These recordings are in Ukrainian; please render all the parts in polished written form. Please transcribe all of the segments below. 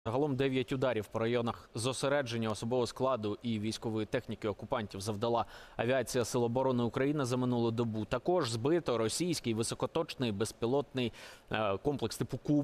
Загалом 9 ударів по районах зосередження особового складу і військової техніки окупантів завдала авіація Сил оборони України за минулу добу. Також збито російський високоточний безпілотний комплекс типу КУБ,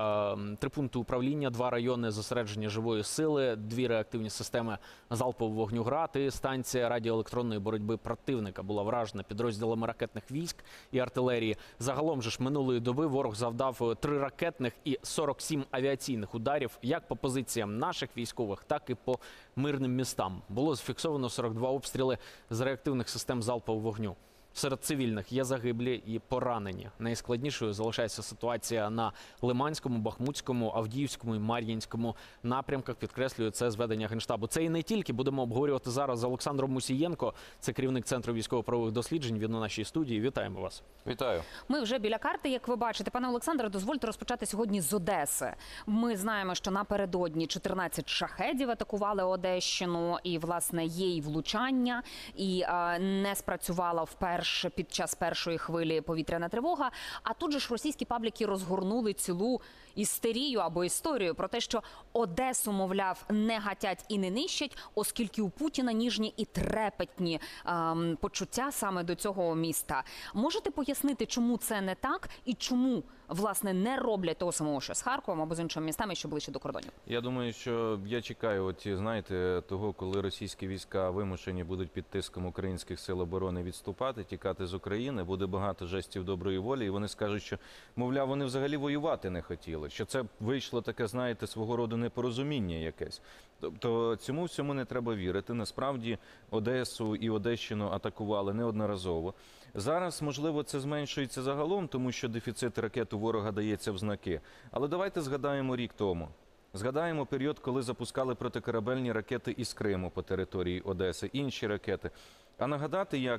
3 пункти управління, 2 райони зосередження живої сили, 2 реактивні системи залпового вогню «Град» і станція радіоелектронної боротьби противника була вражена підрозділами ракетних військ і артилерії. Загалом же ж минулої доби ворог завдав 3 ракетних і 47 авіаційних ударів як по позиціям наших військових, так і по мирним містам. Було зафіксовано 42 обстріли з реактивних систем залпового вогню. Серед цивільних є загиблі і поранені. Найскладнішою залишається ситуація на Лиманському, Бахмутському, Авдіївському і Мар'їнському напрямках, підкреслює це зведення Генштабу. Це і не тільки. Будемо обговорювати зараз з Олександром Мусієнко, це керівник Центру військово-правових досліджень. Він у нашій студії. Вітаємо вас. Вітаю. Ми вже біля карти, як ви бачите. Пане Олександре, дозвольте розпочати сьогодні з Одеси. Ми знаємо, що напередодні 14 шахедів атакували Одещину, і, власне, є і влучання, і не спрацювала вперше під час першої хвилі повітряна тривога. А тут же ж російські пабліки розгорнули цілу істерію або історію про те, що Одесу, мовляв, не гатять і не нищать, оскільки у Путіна ніжні і трепетні почуття саме до цього міста. Можете пояснити, чому це не так і чому, власне, не роблять того самого, що з Харковом або з іншими містами, що ближче до кордонів? Я думаю, що я чекаю, знаєте, того, коли російські війська вимушені будуть під тиском українських сил оборони відступати, тікати з України, буде багато жестів доброї волі, і вони скажуть, що, мовляв, вони взагалі воювати не хотіли, що це вийшло таке, знаєте, свого роду непорозуміння якесь. Тобто цьому всьому не треба вірити. Насправді Одесу і Одещину атакували неодноразово. Зараз, можливо, це зменшується загалом, тому що дефіцит ракет у ворога дається в знаки. Але давайте згадаємо рік тому. Згадаємо період, коли запускали протикорабельні ракети із Криму по території Одеси, інші ракети. А нагадати, як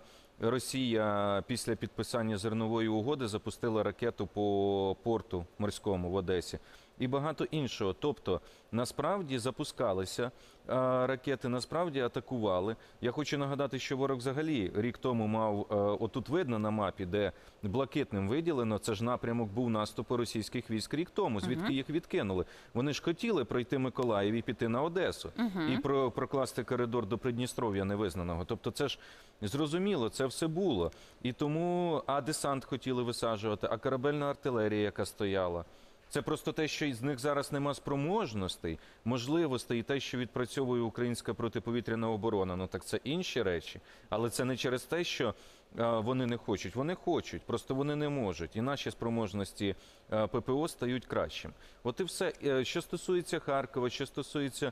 Росія після підписання зернової угоди запустила ракету по порту морському в Одесі і багато іншого. Тобто, насправді запускалися ракети, насправді атакували. Я хочу нагадати, що ворог взагалі рік тому мав, отут видно на мапі, де блакитним виділено, це ж напрямок був наступу російських військ рік тому, звідки їх відкинули. Вони ж хотіли пройти Миколаїв і піти на Одесу, і прокласти коридор до Придністров'я невизнаного. Тобто це ж зрозуміло, це все було. І тому, десант хотіли висаджувати, а корабельна артилерія, яка стояла. Це просто те, що з них зараз нема спроможностей, можливостей і те, що відпрацьовує українська протиповітряна оборона. Ну так це інші речі. Але це не через те, що вони не хочуть. Вони хочуть, просто вони не можуть. І наші спроможності ППО стають кращим. От і все. Що стосується Харкова, що стосується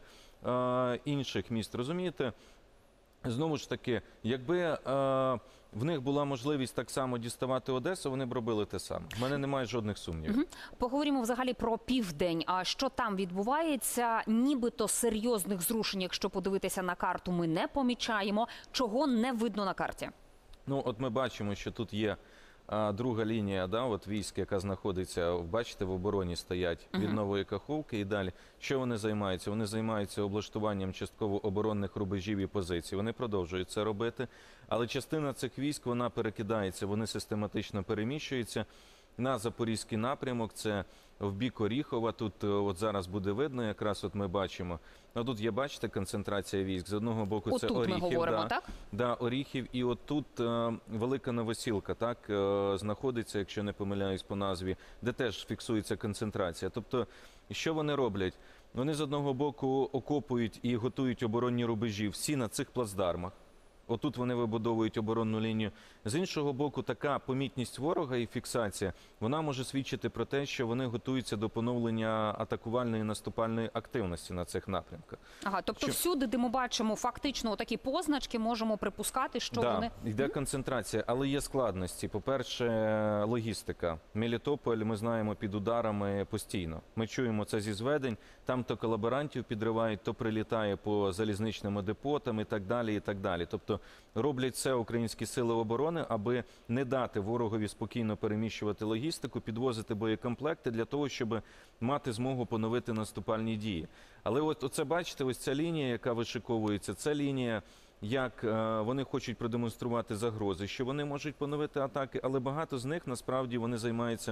інших міст, розумієте? Знову ж таки, якби в них була можливість так само діставати Одесу, вони б робили те саме. В мене немає жодних сумнівів. Поговоримо взагалі про південь. А що там відбувається? Нібито серйозних зрушень, якщо подивитися на карту, ми не помічаємо. Чого не видно на карті? Ну, от ми бачимо, що тут є друга лінія, от військ, яка знаходиться, бачите, в обороні стоять від Нової Каховки і далі. Що вони займаються? Вони займаються облаштуванням частково оборонних рубежів і позицій. Вони продовжують це робити, але частина цих військ, вона перекидається, вони систематично переміщуються на Запорізький напрямок, це в бік Оріхова. Тут от зараз буде видно, якраз от ми бачимо. Тут є, бачите, концентрація військ. З одного боку це Оріхів. Ми говоримо, так? Да, Оріхів. І от тут Велика Новосілка, так, знаходиться, якщо не помиляюсь по назві, де теж фіксується концентрація. Тобто, що вони роблять? Вони з одного боку окопують і готують оборонні рубежі всі на цих плацдармах. Отут вони вибудовують оборонну лінію. З іншого боку, така помітність ворога і фіксація, вона може свідчити про те, що вони готуються до поновлення атакувальної і наступальної активності на цих напрямках. Ага, тобто всюди, де ми бачимо фактично такі позначки, можемо припускати, що вони... Так, йде концентрація, але є складності. По-перше, логістика. Мелітополь, ми знаємо, під ударами постійно. Ми чуємо це зі зведень, там то колаборантів підривають, то прилітає по залізничним депотам і так далі, і так далі. Тобто роблять це українські сили оборони, аби не дати ворогові спокійно переміщувати логістику, підвозити боєкомплекти для того, щоб мати змогу поновити наступальні дії. Але от оце, бачите, ось ця лінія, яка вишиковується, це лінія, як вони хочуть продемонструвати загрози, що вони можуть поновити атаки, але багато з них, насправді, вони займаються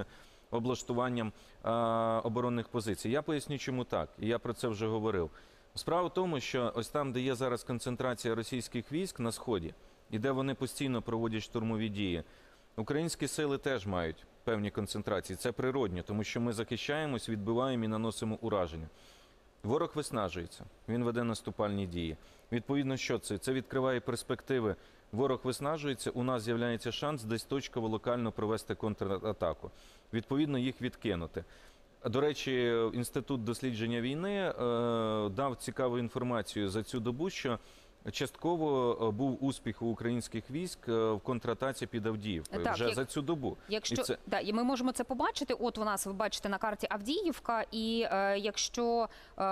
облаштуванням оборонних позицій. Я поясню, чому так, і я про це вже говорив. Справа в тому, що ось там, де є зараз концентрація російських військ на Сході, і де вони постійно проводять штурмові дії, українські сили теж мають певні концентрації. Це природньо, тому що ми захищаємось, відбиваємо і наносимо ураження. Ворог виснажується, він веде наступальні дії. Відповідно, що це? Це відкриває перспективи. Ворог виснажується, у нас з'являється шанс десь точково локально провести контратаку. Відповідно, їх відкинути. До речі, Інститут дослідження війни дав цікаву інформацію за цю добу, що частково був успіх у українських військ в контратаці під Авдіївкою вже за цю добу. Якщо і ми можемо це побачити, от у нас ви бачите на карті Авдіївка, і якщо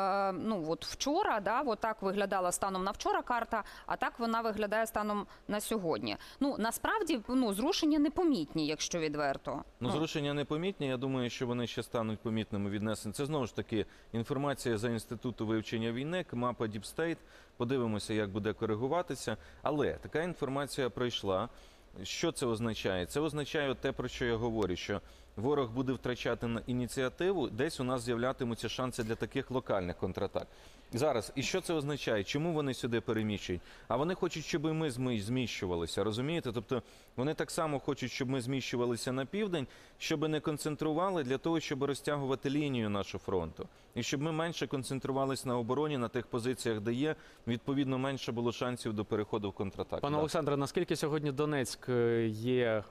от вчора, от так виглядала станом на вчора карта, а так вона виглядає станом на сьогодні. Насправді, зрушення непомітні, якщо відверто. Зрушення непомітні. Я думаю, що вони ще стануть помітними віднесені. Це знову ж таки інформація за Інституту вивчення війни, мапа Deep State. Подивимося, як буде коригуватися. Але така інформація пройшла. Що це означає? Це означає те, про що я говорю, що ворог буде втрачати ініціативу, десь у нас з'являтимуться шанси для таких локальних контратак. Зараз, і що це означає? Чому вони сюди переміщують? А вони хочуть, щоб і ми зміщувалися, розумієте? Тобто вони так само хочуть, щоб ми зміщувалися на південь, щоб не концентрували для того, щоб розтягувати лінію нашу фронту. І щоб ми менше концентрувалися на обороні, на тих позиціях, де є, відповідно, менше було шансів до переходу в контратаку. Пане Олександре, наскільки сьогодні Донецьк є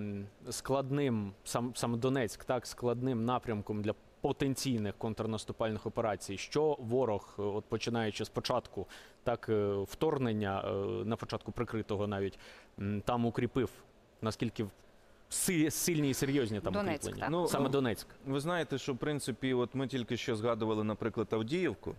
складним, саме Донецьк, так, складним напрямком для потенційних контрнаступальних операцій? Що ворог, от починаючи з початку, так, вторгнення, на початку прикритого навіть, там укріпив? Наскільки сильні і серйозні там Донецьк, укріплення? Саме Донецьк. Ви знаєте, що в принципі, от ми тільки що згадували, наприклад, Авдіївку.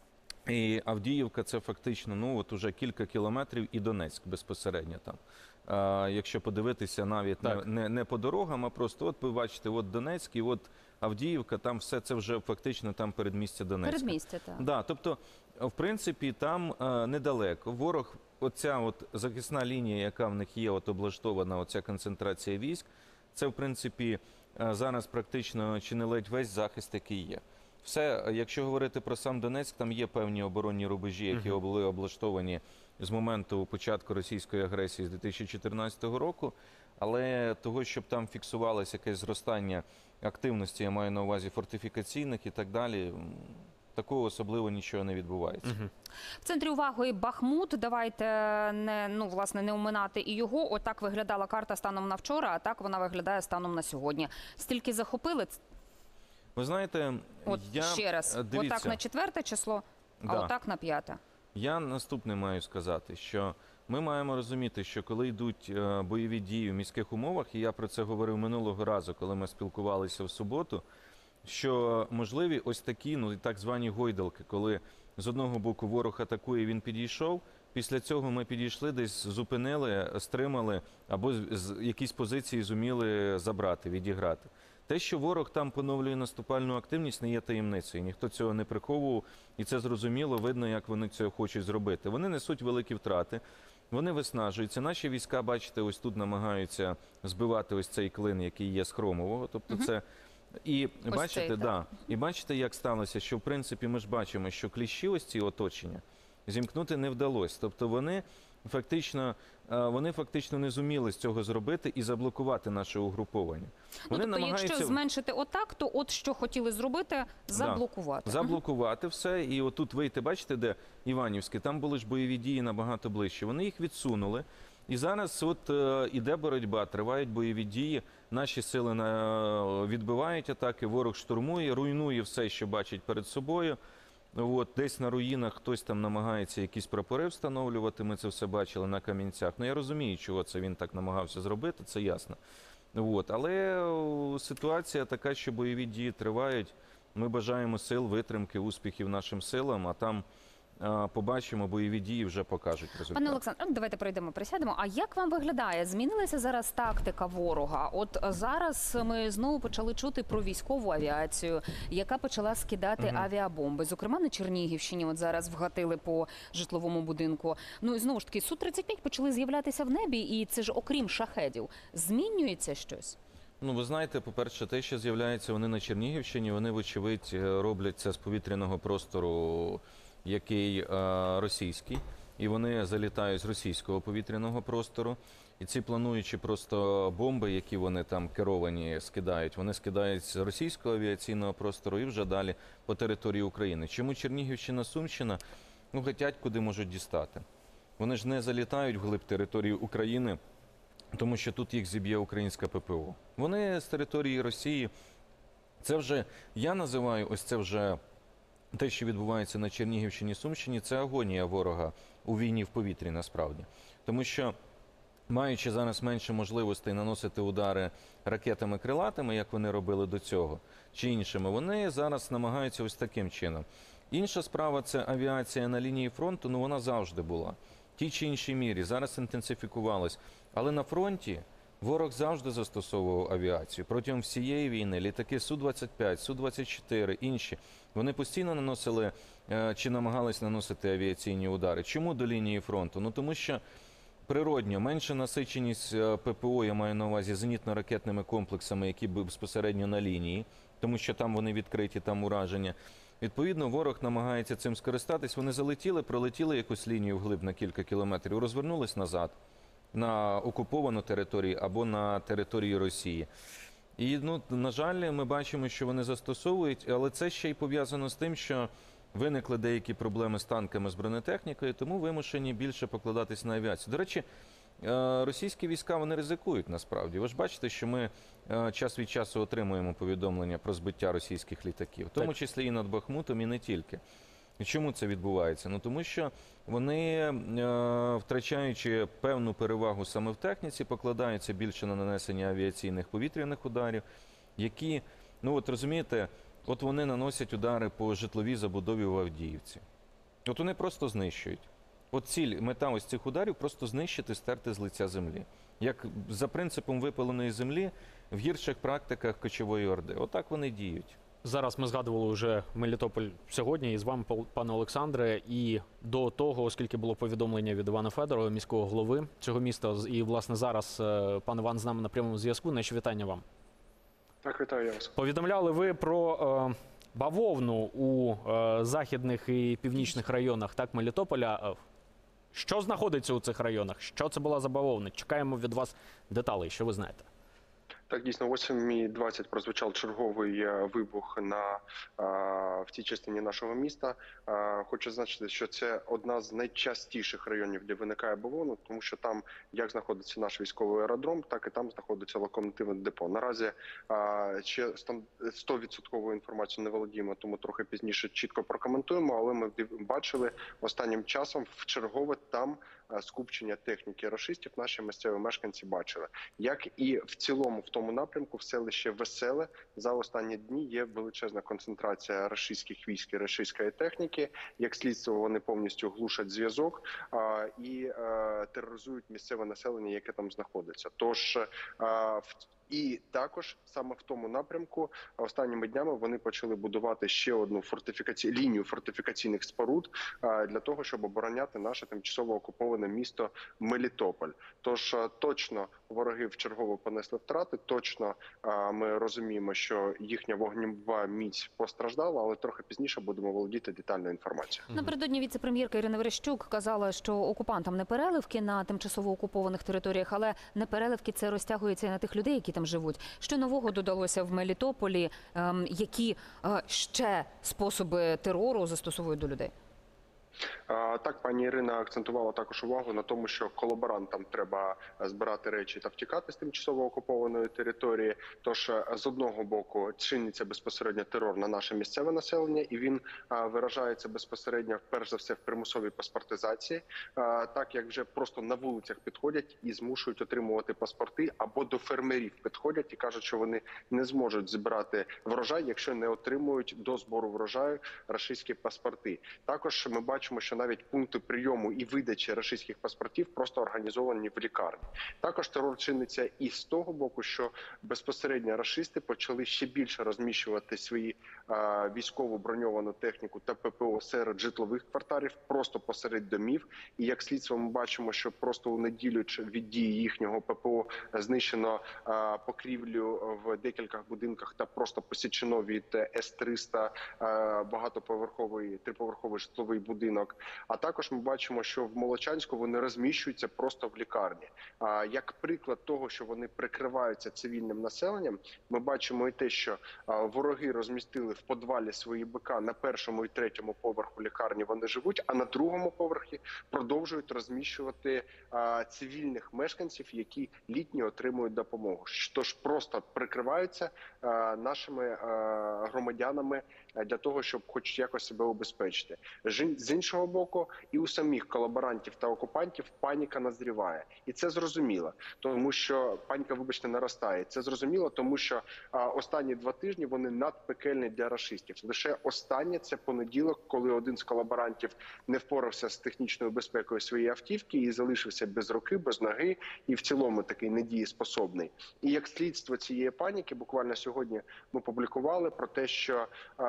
І Авдіївка – це фактично, от уже кілька кілометрів і Донецьк безпосередньо там. Якщо подивитися навіть не по дорогам, а просто от ви бачите, от Донецьк і от Авдіївка, там все це вже фактично там передмістя Донецька. Передмістя, так. Да, тобто, в принципі, там недалеко. Ворог, оця от захисна лінія, яка в них є, от облаштована, оця концентрація військ, це, в принципі, зараз практично чи не ледь весь захист, який є. Все, якщо говорити про сам Донецьк, там є певні оборонні рубежі, які були облаштовані з моменту початку російської агресії з 2014 року, але того, щоб там фіксувалося якесь зростання активності, я маю на увазі фортифікаційних і так далі, такого особливо нічого не відбувається. В центрі уваги Бахмут. Давайте не оминати і його. Отак виглядала карта станом на вчора, а так вона виглядає станом на сьогодні. Стільки захопили. Ви знаєте, ще раз, отак на 4 число, а отак на 5. Я наступне маю сказати, що ми маємо розуміти, що коли йдуть бойові дії в міських умовах, і я про це говорив минулого разу, коли ми спілкувалися в суботу, що можливі ось такі, так звані гойдалки, коли з одного боку ворог атакує, він підійшов, після цього ми підійшли, десь зупинили, стримали, або якісь позиції зуміли забрати, відіграти. Те, що ворог там поновлює наступальну активність, не є таємницею. Ніхто цього не приховував, і це зрозуміло, видно, як вони це хочуть зробити. Вони несуть великі втрати, вони виснажуються. Наші війська, бачите, ось тут намагаються збивати ось цей клин, який є з Хромового. Тобто це... І бачите, і бачите, як сталося, що в принципі ми ж бачимо, що кліщі ось ці оточення зімкнути не вдалося. Тобто вони фактично не зуміли з цього зробити і заблокувати наше угруповання. Якщо зменшити отак, то от що хотіли зробити – заблокувати. Заблокувати все. І отут вийти, бачите, де Іванівське, там були ж бойові дії набагато ближче. Вони їх відсунули. І зараз от іде боротьба, тривають бойові дії, наші сили відбивають атаки, ворог штурмує, руйнує все, що бачить перед собою. От, десь на руїнах хтось там намагається якісь прапори встановлювати, ми це все бачили на Кам'янцях. Я розумію, чого це він так намагався зробити, це ясно. От, але ситуація така, що бойові дії тривають. Ми бажаємо сил, витримки, успіхів нашим силам, а там побачимо, бойові дії вже покажуть результат. Пане Олександре, давайте присядемо. А як вам виглядає? Змінилася зараз тактика ворога? От зараз ми знову почали чути про військову авіацію, яка почала скидати авіабомби. Зокрема, на Чернігівщині от зараз вгатили по житловому будинку. І знову ж таки, Су-35 почали з'являтися в небі, і це ж окрім шахедів. Змінюється щось? Ну, ви знаєте, по-перше, те, що з'являється вони на Чернігівщині, вони, вочевидь, роблять це з повітряного простору, який російський, і вони залітають з російського повітряного простору. І ці плануючі просто бомби, які вони там керовані скидають, вони скидають з російського авіаційного простору і вже далі по території України. Чому Чернігівщина, Сумщина? Ну, хотять, куди можуть дістати. Вони ж не залітають вглиб території України, тому що тут їх зіб'є українська ППО. Вони з території Росії, це вже, я називаю, ось це вже те, що відбувається на Чернігівщині, Сумщині, це агонія ворога у війні в повітрі насправді. Тому що, маючи зараз менше можливостей наносити удари ракетами крилатими, як вони робили до цього, чи іншими, вони зараз намагаються ось таким чином. Інша справа – це авіація на лінії фронту, ну вона завжди була. В тій чи іншій мірі, зараз інтенсифікувалась. Але на фронті ворог завжди застосовував авіацію. Протягом всієї війни літаки Су-25, Су-24, інші, вони постійно наносили чи намагались наносити авіаційні удари. Чому до лінії фронту? Ну тому що природньо менша насиченість ППО, я маю на увазі зенітно-ракетними комплексами, які безпосередньо на лінії, тому що там вони відкриті, там ураження. Відповідно, ворог намагається цим скористатись. Вони залетіли, пролетіли якусь лінію вглиб на кілька кілометрів, розвернулись назад на окуповану територію або на території Росії. І, ну, на жаль, ми бачимо, що вони застосовують, але це ще й пов'язано з тим, що виникли деякі проблеми з танками, з бронетехнікою, тому вимушені більше покладатись на авіацію. До речі, російські війська, вони ризикують насправді. Ви ж бачите, що ми час від часу отримуємо повідомлення про збиття російських літаків, в тому числі і над Бахмутом, і не тільки. І чому це відбувається? Ну тому що вони, втрачаючи певну перевагу саме в техніці, покладаються більше на нанесення авіаційних повітряних ударів, які, ну от розумієте, от вони наносять удари по житловій забудові в Авдіївці. От вони просто знищують. От ціль, мета ось цих ударів – просто знищити, стерти з лиця землі. Як за принципом випаленої землі в гірших практиках кочової орди. Отак вони діють. Зараз ми згадували вже Мелітополь сьогодні і з вами, пане Олександре, і до того, оскільки було повідомлення від Івана Федорова, міського голови цього міста, і, власне, зараз пан Іван з нами на прямому зв'язку. Наші вітання вам. Так, вітаю вас. Повідомляли ви про бавовну у західних і північних районах, так, Мелітополя. Що знаходиться у цих районах? Що це була за бавовна? Чекаємо від вас деталей, що ви знаєте. Так, дійсно, о 7:20 прозвучав черговий вибух в цій частині нашого міста. Хочу зазначити, що це одна з найчастіших районів, де виникає бавовна, тому що там як знаходиться наш військовий аеродром, так і там знаходиться локомотивне депо. Наразі ще 100% інформацію не володіємо, тому трохи пізніше чітко прокоментуємо, але ми бачили останнім часом вчергове там скупчення техніки рашистів наші місцеві мешканці бачили. Як і в цілому в тому напрямку в селище Веселе за останні дні є величезна концентрація рашистських військ і рашистської техніки. Як слідство, вони повністю глушать зв'язок і тероризують місцеве населення, яке там знаходиться. Тож і також саме в тому напрямку останніми днями вони почали будувати ще одну лінію фортифікаційних споруд для того, щоб обороняти наше тимчасово окуповане місто Мелітополь. Тож точно вороги вчергово понесли втрати, точно ми розуміємо, що їхня вогнева міць постраждала, але трохи пізніше будемо володіти детальною інформацією. Напередодні віце-прем'єрка Ірина Верещук казала, що окупантам не переливки на тимчасово окупованих територіях, але не переливки це розтягується і на тих людей, які там живуть. Що нового додалося в Мелітополі? Які ще способи терору застосовують до людей? Так, пані Ірина акцентувала також увагу на тому, що колаборантам треба збирати речі та втікати з тимчасово окупованої території. Тож, з одного боку, чиниться безпосередньо терор на наше місцеве населення, і він виражається безпосередньо, перш за все, в примусовій паспортизації, так як вже просто на вулицях підходять і змушують отримувати паспорти, або до фермерів підходять і кажуть, що вони не зможуть збирати врожай, якщо не отримують до збору врожаю рашистські паспорти. Також ми бачимо, що навіть пункти прийому і видачі рашистських паспортів просто організовані в лікарні. Також терор чиниться і з того боку, що безпосередньо рашисти почали ще більше розміщувати свої військову броньовану техніку та ППО серед житлових кварталів, просто посеред домів. І як слідство ми бачимо, що просто у неділю від дії їхнього ППО знищено покрівлю в декількох будинках та просто посічено від С-300 багатоповерховий, триповерховий житловий будинок. А також ми бачимо, що в Молочанську вони розміщуються просто в лікарні. Як приклад того, що вони прикриваються цивільним населенням, ми бачимо і те, що вороги розмістили в підвалі свої БК на першому і третьому поверху лікарні вони живуть, а на другому поверхі продовжують розміщувати цивільних мешканців, які літні отримують допомогу. Тож просто прикриваються нашими громадянами для того, щоб хоч якось себе убезпечити. З іншого боку, і у самих колаборантів та окупантів паніка назріває. І це зрозуміло, тому що паніка, вибачте, наростає. Це зрозуміло, тому що останні 2 тижні вони надпекельні для рашистів. Лише останнє – це понеділок, коли один з колаборантів не впорався з технічною безпекою своєї автівки і залишився без руки, без ноги, і в цілому такий недієспособний. І як слідство цієї паніки, буквально сьогодні ми публікували про те, що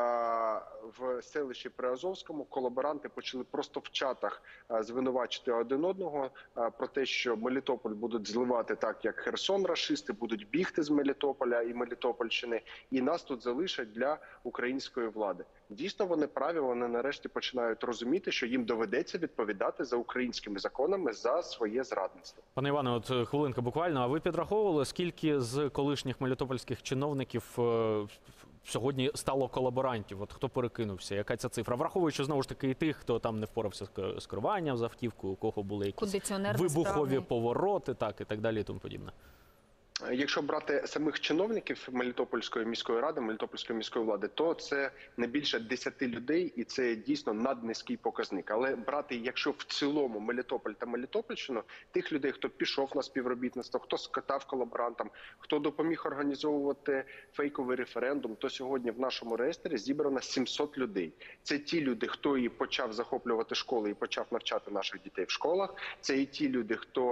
в селищі Приазовському колаборанти почали просто в чатах звинувачити один одного про те, що Мелітополь будуть зливати так, як Херсон, рашисти будуть бігти з Мелітополя і Мелітопольщини, і нас тут залишать для української влади. Дійсно, вони праві, вони нарешті починають розуміти, що їм доведеться відповідати за українськими законами за своє зрадництво. Пане Іване, от хвилинка буквально. А ви підраховували, скільки з колишніх мелітопольських чиновників сьогодні стало колаборантів? От хто перекинувся? Яка ця цифра? Враховуючи, знову ж таки, і тих, хто там не впорався з керуванням з автівкою, у кого були якісь вибухові повороти, так, і так далі, і тому подібне. Якщо брати самих чиновників Мелітопольської міської ради, Мелітопольської міської влади, то це не більше 10 людей, і це дійсно наднизький показник. Але брати, якщо в цілому Мелітополь та Мелітопольщину, тих людей, хто пішов на співробітництво, хто скатав колаборантам, хто допоміг організовувати фейковий референдум, то сьогодні в нашому реєстрі зібрано 700 людей. Це ті люди, хто і почав захоплювати школи і почав навчати наших дітей в школах. Це і ті люди, хто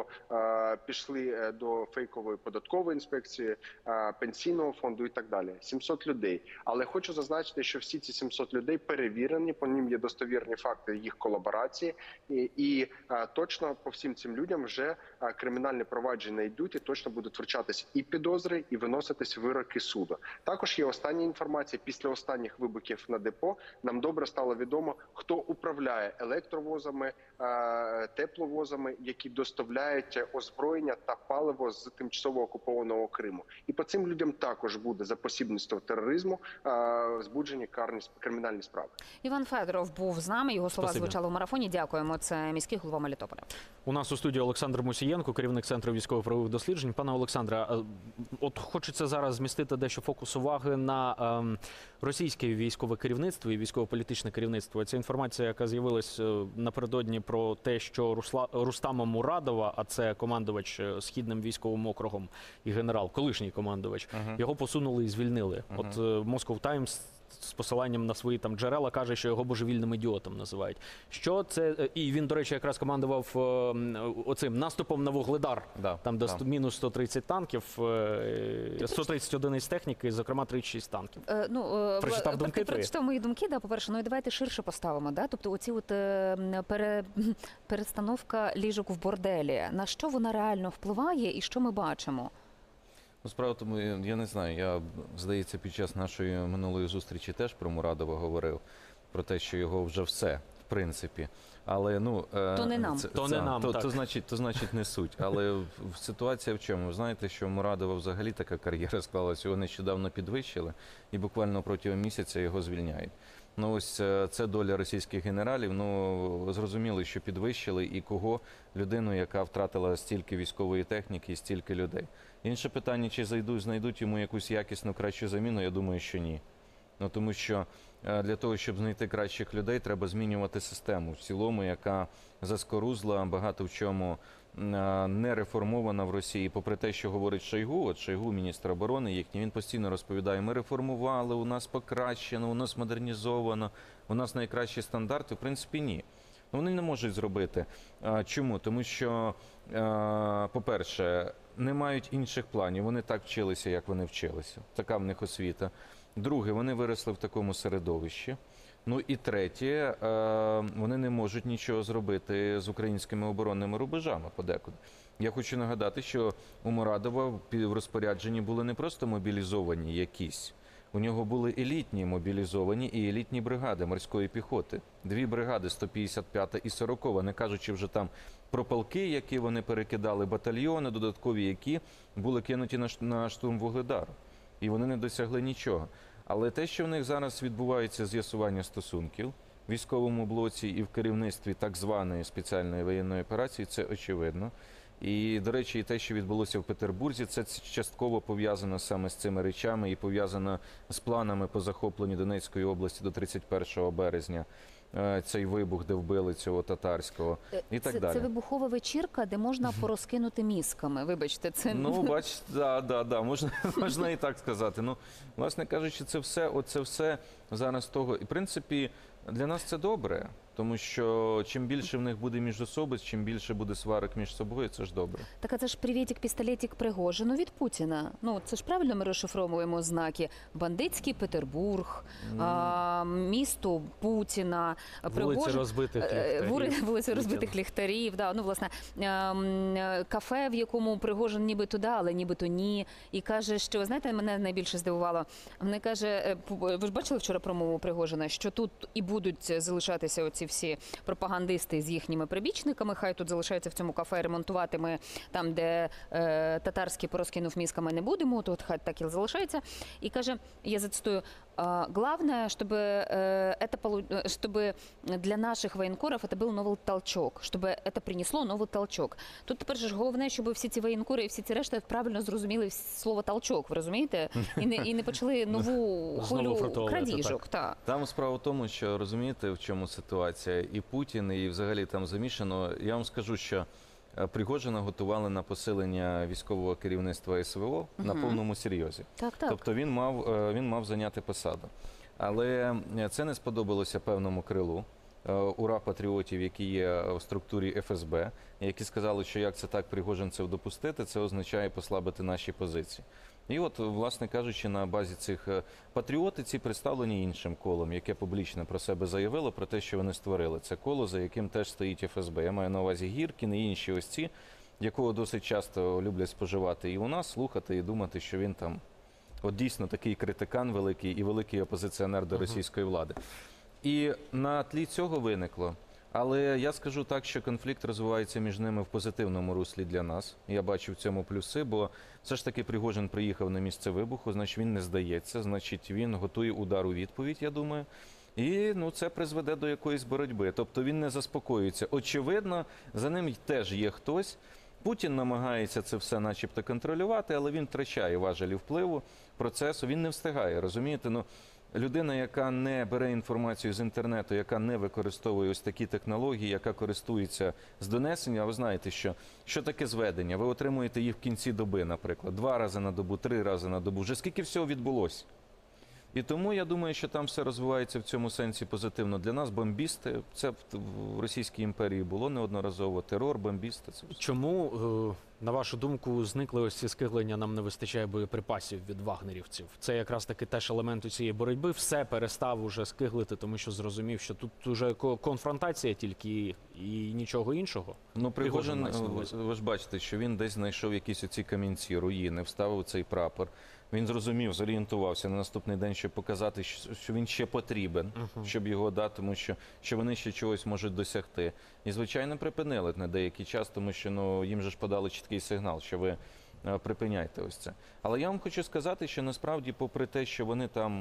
пішли до фейкової податкової інспекції, пенсійного фонду і так далі. 700 людей. Але хочу зазначити, що всі ці 700 людей перевірені, по ним є достовірні факти їх колаборації. І точно по всім цим людям вже кримінальні провадження йдуть і точно будуть вручатись і підозри, і виноситись вироки суду. Також є остання інформація. Після останніх вибухів на депо нам добре стало відомо, хто управляє електровозами, тепловозами, які доставляють озброєння та паливо з тимчасово окупованого Криму. І по цим людям також буде за посібництво тероризму збуджені кримінальні справи. Іван Федоров був з нами, його слова звучали в марафоні. Дякуємо. Це міський голова Мелітополя. У нас у студії Олександр Мусієнко, керівник Центру військово-правових досліджень. Пане Олександре, от хочеться зараз змістити дещо фокус уваги на російське військове керівництво і військово-політичне керівництво. Ця інформація, яка з'явилась напередодні про те, що Рустама Мурадова, а це командувач Східним військовим округом і генерал, колишній командувач, його посунули і звільнили. От Moscow Times з посиланням на свої там джерела каже, що його божевільним ідіотом називають. Що це? І він, до речі, якраз командував оцим наступом на Вугледар. Там до мінус 130 танків, 130 одиниць техніки, зокрема 36 танків. Прочитав думки? Прочитав мої думки, да, по-перше. Ну і давайте ширше поставимо. Да? Тобто оці от перестановка ліжок в борделі. На що вона реально впливає і що ми бачимо? Справа в тому, я не знаю, я, здається, під час нашої минулої зустрічі теж про Мурадова говорив, про те, що його вже все, в принципі. Але, то не нам. То значить не суть. Але ситуація в чому? Ви знаєте, що Мурадова взагалі така кар'єра склалася, його нещодавно підвищили і буквально протягом місяця його звільняють. Ось це доля російських генералів. Зрозуміли, що підвищили і кого? Людину, яка втратила стільки військової техніки і стільки людей. Інше питання, чи знайдуть йому якусь якісну, кращу заміну, я думаю, що ні. Тому що для того, щоб знайти кращих людей, треба змінювати систему в цілому, яка заскорузла, багато в чому не реформована в Росії. Попри те, що говорить Шойгу, от Шойгу, міністр оборони їхній, він постійно розповідає, ми реформували, у нас покращено, у нас модернізовано, у нас найкращі стандарти. В принципі, ні. Вони не можуть зробити. Чому? Тому що, по-перше, не мають інших планів. Вони так вчилися, як вони вчилися. Така в них освіта. Друге, вони виросли в такому середовищі. Ну і третє, вони не можуть нічого зробити з українськими оборонними рубежами подекуди. Я хочу нагадати, що у Мурадова в розпорядженні були не просто мобілізовані якісь. У нього були елітні мобілізовані і елітні бригади морської піхоти. 2 бригади, 155 і 40, не кажучи вже там про полки, які вони перекидали, батальйони додаткові, які були кинуті на штурм Вугледару. І вони не досягли нічого. Але те, що в них зараз відбувається з'ясування стосунків в військовому блоці і в керівництві так званої спеціальної воєнної операції, це очевидно. І, до речі, і те, що відбулося в Петербурзі, це частково пов'язано саме з цими речами і пов'язано з планами по захопленню Донецької області до 31 березня. Цей вибух, де вбили цього татарського і так далі. Це вибухова вечірка, де можна порозкинути мізками. Вибачте, це... Ну, бачите, да, можна і так сказати. Ну, власне кажучи, це все зараз того. І, в принципі, для нас це добре, тому що чим більше в них буде міжособиць, чим більше буде сварок між собою, це ж добре. Так, а це ж привітик-пістолетик Пригожину від Путіна. Ну, це ж правильно ми розшифровуємо знаки. Бандитський Петербург, місто Путіна, Вулиці розбитих ліхтарів. Вулиці розбитих ліхтарів, да, ну, власне, кафе, в якому Пригожин нібито да, але нібито ні. І каже, що, знаєте, мене найбільше здивувало, вони каже, ви ж бачили вчора промову Пригожина, що тут і будуть залишатися оці всі пропагандисти з їхніми прибічниками, хай тут залишаються в цьому кафе, ремонтувати ми там, де татарський порозкинув мізками, не будемо, тут хай так і залишається. І каже, я зацитую, главное, чтобы для наших воєнкорів це був новий толчок, щоб це принесло новий толчок. Тут тепер ж головне, щоб всі ці воєнкори і всі ці решта правильно зрозуміли слово толчок, ви розумієте? І не почали нову хвилю крадіжок. Там справа в тому, що розумієте, в чому ситуація. І Путін, і взагалі там замішано. Я вам скажу, що Пригожина готували на посилення військового керівництва СВО на повному серйозі. Так. Тобто він мав зайняти посаду. Але це не сподобалося певному крилу ура-патріотів, які є в структурі ФСБ, які сказали, що як це так пригожинців допустити, це означає послабити наші позиції. І от, власне кажучи, на базі цих патріоти ці представлені іншим колом, яке публічно про себе заявило, про те, що вони створили. Це коло, за яким теж стоїть ФСБ. Я маю на увазі Гіркін і інші ось ці, якого досить часто люблять споживати і у нас, слухати і думати, що він там от дійсно такий критикан великий і великий опозиціонер до російської влади. І на тлі цього виникло. Але я скажу так, що конфлікт розвивається між ними в позитивному руслі для нас. Я бачу в цьому плюси, бо все ж таки Пригожин приїхав на місце вибуху, значить він не здається, значить він готує удар у відповідь, я думаю. І це призведе до якоїсь боротьби. Тобто він не заспокоюється. Очевидно, за ним теж є хтось. Путін намагається це все начебто контролювати, але він втрачає важелі впливу процесу, він не встигає, розумієте? Людина, яка не бере інформацію з інтернету, яка не використовує ось такі технології, яка користується з донесення, а ви знаєте, що таке зведення? Ви отримуєте їх в кінці доби, наприклад, 2 рази на добу, 3 рази на добу. Вже скільки всього відбулося? І тому я думаю, що там все розвивається в цьому сенсі позитивно для нас. Бомбісти, це в Російській імперії було неодноразово, терор, бомбісти. Це все. Чому, на вашу думку, зникли ось ці скиглення, нам не вистачає боєприпасів від вагнерівців? Це якраз таки теж елемент у цієї боротьби. Все перестав уже скиглити, тому що зрозумів, що тут уже конфронтація тільки і нічого іншого. Пригожин, ви ж бачите, що він десь знайшов якісь оці камінці, руїни, вставив цей прапор. Він зрозумів, зорієнтувався на наступний день, щоб показати, що він ще потрібен, щоб його дати, тому що вони ще чогось можуть досягти. І, звичайно, припинили на деякий час, тому що їм же ж подали чіткий сигнал, що ви припиняйте ось це. Але я вам хочу сказати, що насправді, попри те, що вони там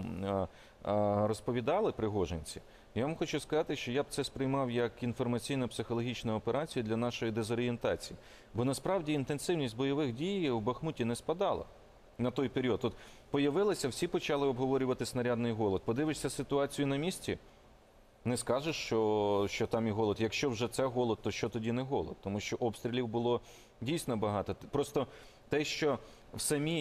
розповідали, пригожинці, я вам хочу сказати, що я б це сприймав як інформаційно-психологічну операцію для нашої дезорієнтації. Бо насправді інтенсивність бойових дій у Бахмуті не спадала. На той період. От появилися, всі почали обговорювати снарядний голод. Подивишся ситуацію на місці, не скажеш, що там і голод. Якщо вже це голод, то що тоді не голод? Тому що обстрілів було дійсно багато. Просто Те, що в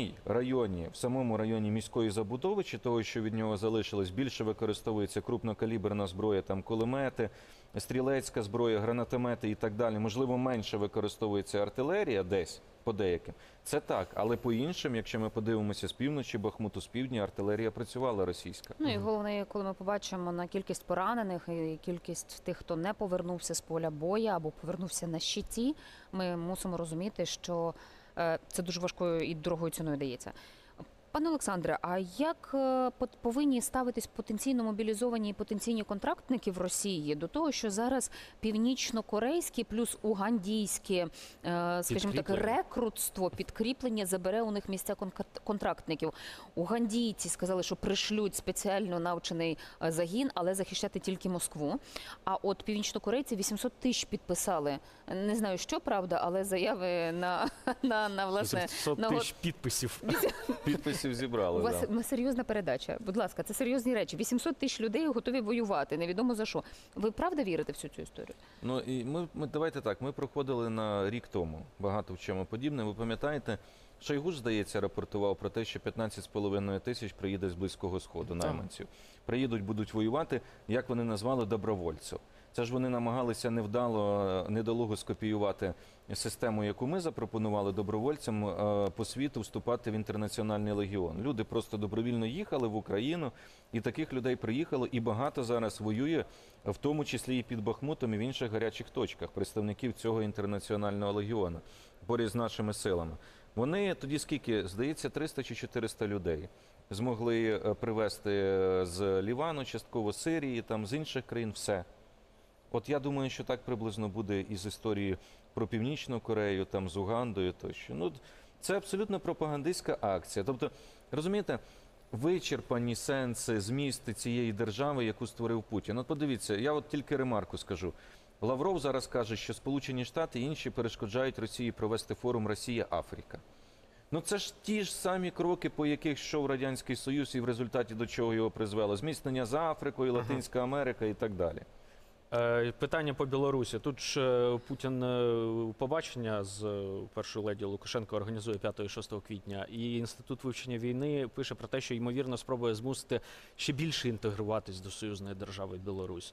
самому районі міської забудови, чи того, що від нього залишилось, більше використовується крупнокаліберна зброя, там кулемети, стрілецька зброя, гранатомети і так далі. Можливо, менше використовується артилерія десь, по деяким. Це так, але по іншим, якщо ми подивимося з півночі Бахмуту, з півдня, артилерія працювала російська. Ну і головне, коли ми побачимо на кількість поранених і кількість тих, хто не повернувся з поля бою або повернувся на щиті, ми мусимо розуміти, що це дуже важкою і дорогою ціною дається. Пане Олександре, а як повинні ставитись потенційно мобілізовані і потенційні контрактники в Росії до того, що зараз північно-корейське плюс угандійське, скажімо так, рекрутство, підкріплення забере у них місця контрактників? Угандійці сказали, що пришлють спеціально навчений загін, але захищати тільки Москву. А от північно-корейці 800 тисяч підписали. Не знаю, що правда, але заяви на власне... 800 тисяч підписів. Підписів зібрали. У вас серйозна передача. Будь ласка, це серйозні речі. 800 тисяч людей готові воювати, невідомо за що. Ви правда вірите в всю цю історію? Ну і ми давайте так. Ми проходили на рік тому багато в чому подібне. Ви пам'ятаєте, Шойгу, здається, рапортував про те, що 15,5 тисяч приїде з Близького Сходу найманців. Приїдуть, будуть воювати, як вони назвали, добровольців. Це ж вони намагалися недолуго скопіювати систему, яку ми запропонували добровольцям по світу вступати в інтернаціональний легіон. Люди просто добровільно їхали в Україну, і таких людей приїхало, і багато зараз воює, в тому числі і під Бахмутом, і в інших гарячих точках, представників цього інтернаціонального легіону, поряд з нашими силами. Вони тоді скільки, здається, 300 чи 400 людей змогли привезти з Лівану, частково з Сирії, там, з інших країн, все. От я думаю, що так приблизно буде і з історією про Північну Корею, там, з Угандою тощо. Ну, це абсолютно пропагандистська акція. Тобто, розумієте, вичерпані сенси, змісти цієї держави, яку створив Путін. От подивіться, я от тільки ремарку скажу. Лавров зараз каже, що Сполучені Штати і інші перешкоджають Росії провести форум «Росія-Африка». Ну це ж ті ж самі кроки, по яких йшов Радянський Союз і в результаті до чого його призвело. Зміцнення з Африкою, Латинська Америка і так далі. Питання по Білорусі. Тут ж Путін побачення з першою леді Лукашенко організує 5-6 квітня. І Інститут вивчення війни пише про те, що, ймовірно, спробує змусити ще більше інтегруватись до союзної держави Білорусь.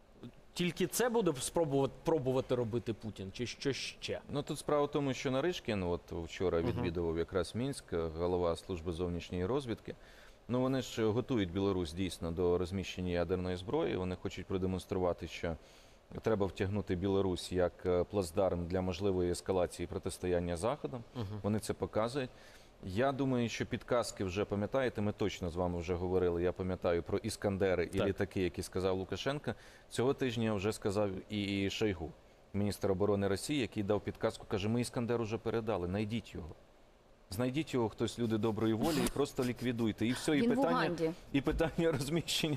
Тільки це буде пробувати робити Путін, чи що ще? Ну тут справа в тому, що Наришкін от вчора відвідував якраз Мінськ, голова служби зовнішньої розвідки. Ну вони ж готують Білорусь дійсно до розміщення ядерної зброї. Вони хочуть продемонструвати, що треба втягнути Білорусь як плацдарм для можливої ескалації протистояння Заходом. Вони це показують. Я думаю, що підказки вже, пам'ятаєте, ми точно з вами вже говорили, я пам'ятаю про іскандери і літаки, які сказав Лукашенко. Цього тижня вже сказав і Шойгу, міністр оборони Росії, який дав підказку, каже, ми іскандер уже передали, найдіть його. Знайдіть його хтось, люди доброї волі, і просто ліквідуйте. І все, і питання розміщення.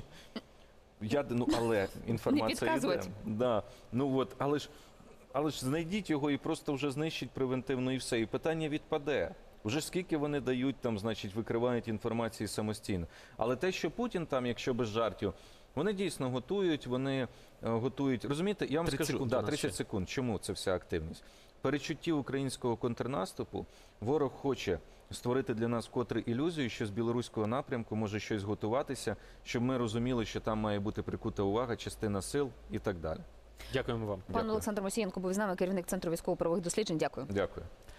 Але інформація йде. Да. Ну от, але ж знайдіть його і просто вже знищить превентивно і все. І питання відпаде. Уже скільки вони дають там, значить, викривають інформації самостійно. Але те, що Путін там, якщо без жартів, вони дійсно готують. Розумієте, я вам скажу, 30 секунд. Чому це вся активність? Перечутті українського контрнаступу ворог хоче створити для нас вкотре ілюзію, що з білоруського напрямку може щось готуватися, щоб ми розуміли, що там має бути прикута увага, частина сил і так далі. Дякуємо вам. Пан Олександр Мосієнко був з нами, керівник Центру військово-правових досліджень. Дякую. Дякую.